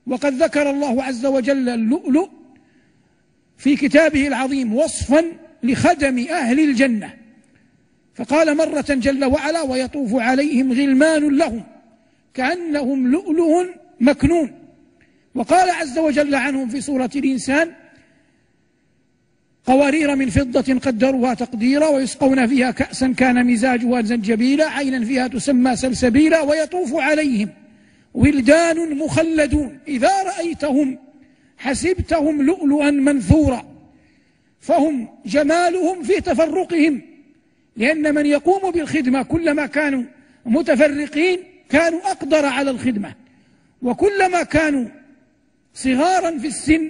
وقد ذكر الله عز وجل اللؤلؤ في كتابه العظيم وصفا لخدم أهل الجنة، فقال مرة جل وعلا: ويطوف عليهم غلمان لهم كأنهم لؤلؤ مكنون. وقال عز وجل عنهم في سورة الإنسان: قوارير من فضة قدروها تقديرا ويسقون فيها كأسا كان مزاجها زنجبيلا عينا فيها تسمى سلسبيلا ويطوف عليهم ولدان مخلدون إذا رأيتهم حسبتهم لؤلؤا منثورا. فهم جمالهم في تفرقهم، لأن من يقوم بالخدمة كلما كانوا متفرقين كانوا أقدر على الخدمة، وكلما كانوا صغارا في السن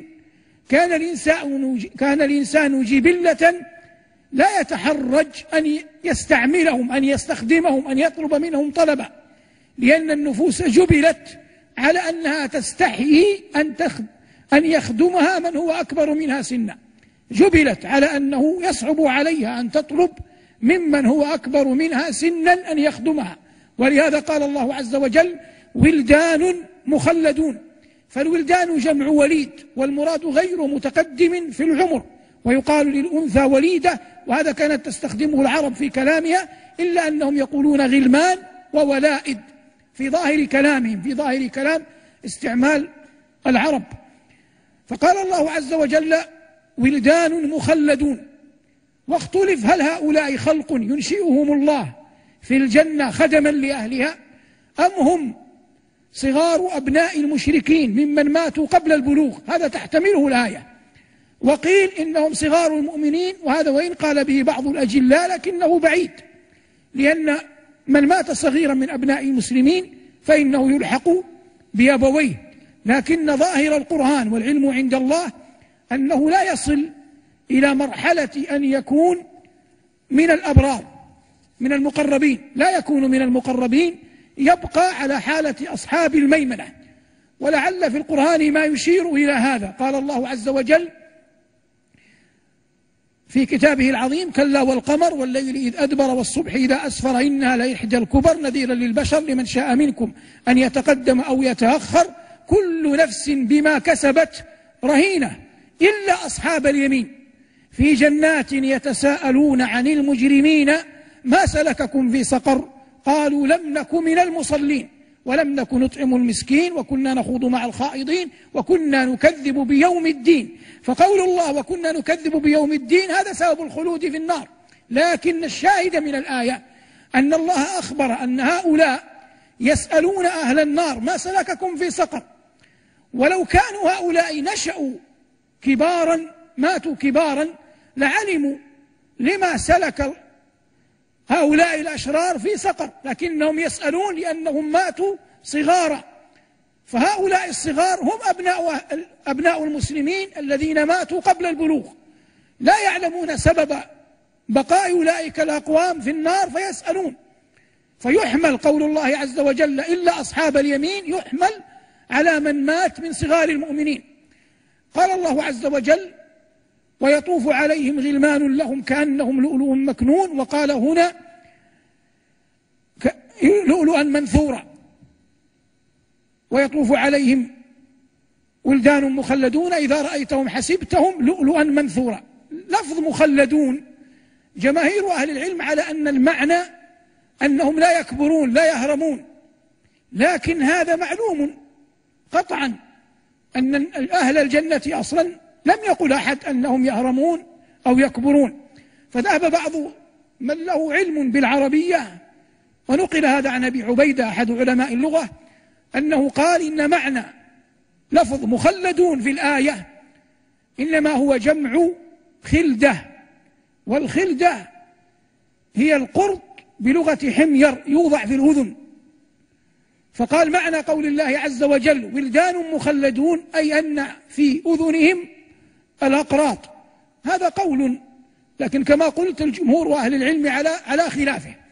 كان الإنسان جبلة لا يتحرج أن يستعملهم، أن يستخدمهم، أن يطلب منهم طلبا، لأن النفوس جبلت على أنها تستحيي أن يخدمها من هو أكبر منها سنا، جبلت على أنه يصعب عليها أن تطلب ممن هو أكبر منها سنا أن يخدمها. ولهذا قال الله عز وجل: ولدان مخلدون. فالولدان جمع وليد، والمراد غير متقدم في العمر، ويقال للأنثى وليدة، وهذا كانت تستخدمه العرب في كلامها، إلا أنهم يقولون غلمان وولائد في ظاهر كلامهم، في ظاهر كلام استعمال العرب. فقال الله عز وجل: ولدان مخلدون. واختلف هل هؤلاء خلق ينشئهم الله في الجنة خدما لأهلها، أم هم صغار أبناء المشركين ممن ماتوا قبل البلوغ؟ هذا تحتمله الآية. وقيل إنهم صغار المؤمنين، وهذا وإن قال به بعض الأجلاء لكنه بعيد، لأن من مات صغيرا من أبناء المسلمين فإنه يلحق بأبويه، لكن ظاهر القرآن والعلم عند الله أنه لا يصل إلى مرحلة أن يكون من الأبرار من المقربين، لا يكون من المقربين، يبقى على حالة أصحاب الميمنة. ولعل في القرآن ما يشير إلى هذا. قال الله عز وجل في كتابه العظيم: كلا والقمر والليل إذ أدبر والصبح إذا أسفر إنها لإحدى الكبر نذيرا للبشر لمن شاء منكم أن يتقدم أو يتأخر كل نفس بما كسبت رهينة إلا أصحاب اليمين في جنات يتساءلون عن المجرمين ما سلككم في سقر قالوا لم نك من المصلين ولم نك نطعم المسكين وكنا نخوض مع الخائضين وكنا نكذب بيوم الدين. فقول الله وكنا نكذب بيوم الدين هذا سبب الخلود في النار، لكن الشاهد من الآية أن الله أخبر أن هؤلاء يسألون أهل النار ما سلككم في سقر، ولو كانوا هؤلاء نشأوا كبارا ماتوا كبارا لعلموا لما سلك هؤلاء الأشرار في سقر، لكنهم يسألون لأنهم ماتوا صغارا. فهؤلاء الصغار هم أبناء المسلمين الذين ماتوا قبل البلوغ، لا يعلمون سبب بقاء أولئك الأقوام في النار فيسألون. فيحمل قول الله عز وجل إلا أصحاب اليمين يحمل على من مات من صغار المؤمنين. قال الله عز وجل ويطوف عليهم غلمان لهم كأنهم لؤلؤ مكنون، وقال هنا لؤلؤا منثورا. ويطوف عليهم ولدان مخلدون إذا رأيتهم حسبتهم لؤلؤا منثورا. لفظ مخلدون جماهير أهل العلم على أن المعنى أنهم لا يكبرون لا يهرمون، لكن هذا معلوم قطعا أن أهل الجنة أصلا لم يقل أحد أنهم يهرمون أو يكبرون. فذهب بعض من له علم بالعربية، ونقل هذا عن أبي عبيدة أحد علماء اللغة، أنه قال إن معنى لفظ مخلدون في الآية إنما هو جمع خلدة، والخلدة هي القرط بلغة حمير يوضع في الأذن. فقال معنى قول الله عز وجل ولدان مخلدون أي أن في أذنهم الأقراط. هذا قول، لكن كما قلت الجمهور وأهل العلم على خلافه.